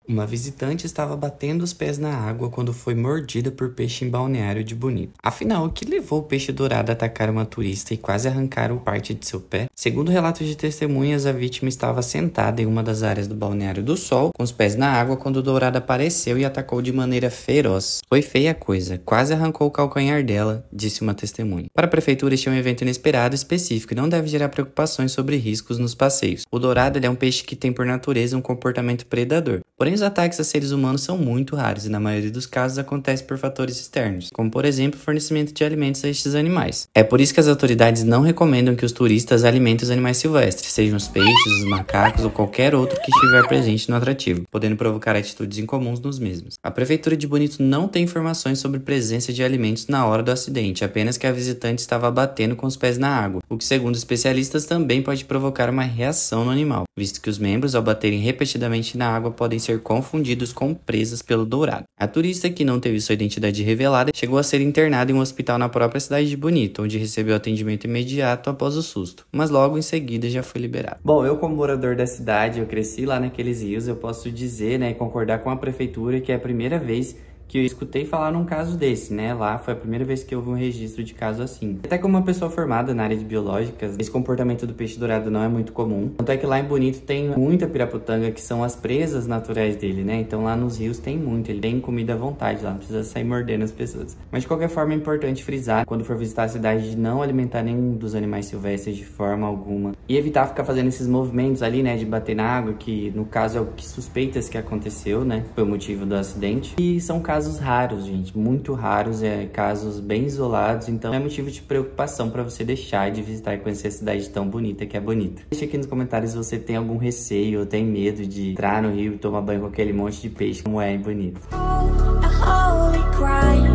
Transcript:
Uma visitante estava batendo os pés na água quando foi mordida por peixe em Balneário de Bonito. Afinal, o que levou o peixe dourado a atacar uma turista e quase arrancar parte de seu pé? Segundo relatos de testemunhas, a vítima estava sentada em uma das áreas do Balneário do Sol, com os pés na água, quando o dourado apareceu e atacou de maneira feroz. Foi feia a coisa, quase arrancou o calcanhar dela, disse uma testemunha. Para a prefeitura, este é um evento inesperado e específico e não deve gerar preocupações sobre riscos nos passeios. O dourado é um peixe que tem por natureza um comportamento predador. Porém, os ataques a seres humanos são muito raros e, na maioria dos casos, acontecem por fatores externos, como, por exemplo, o fornecimento de alimentos a estes animais. É por isso que as autoridades não recomendam que os turistas alimentem os animais silvestres, sejam os peixes, os macacos ou qualquer outro que estiver presente no atrativo, podendo provocar atitudes incomuns nos mesmos. A Prefeitura de Bonito não tem informações sobre presença de alimentos na hora do acidente, apenas que a visitante estava batendo com os pés na água, o que, segundo especialistas, também pode provocar uma reação no animal, visto que os membros, ao baterem repetidamente na água, podem ser confundidos com presas pelo dourado. A turista, que não teve sua identidade revelada, chegou a ser internada em um hospital na própria cidade de Bonito, onde recebeu atendimento imediato após o susto, mas logo em seguida já foi liberado. Bom, eu como morador da cidade, eu cresci lá naqueles rios, eu posso dizer, né, e concordar com a prefeitura que é a primeira vez que eu escutei falar num caso desse, né? Lá foi a primeira vez que houve um registro de caso assim. Até como uma pessoa formada na área de biológicas, esse comportamento do peixe dourado não é muito comum. Tanto é que lá em Bonito tem muita piraputanga, que são as presas naturais dele, né? Então lá nos rios tem muito, ele tem comida à vontade lá, não precisa sair mordendo as pessoas. Mas de qualquer forma é importante frisar, quando for visitar a cidade, de não alimentar nenhum dos animais silvestres de forma alguma. E evitar ficar fazendo esses movimentos ali, né? De bater na água, que no caso é o que suspeitas que aconteceu, né? Foi o motivo do acidente. E são casos raros, gente, muito raros, casos bem isolados, então é motivo de preocupação para você deixar de visitar e conhecer a cidade tão bonita que é Bonito. Deixa aqui nos comentários se você tem algum receio ou tem medo de entrar no rio e tomar banho com aquele monte de peixe como é em Bonito.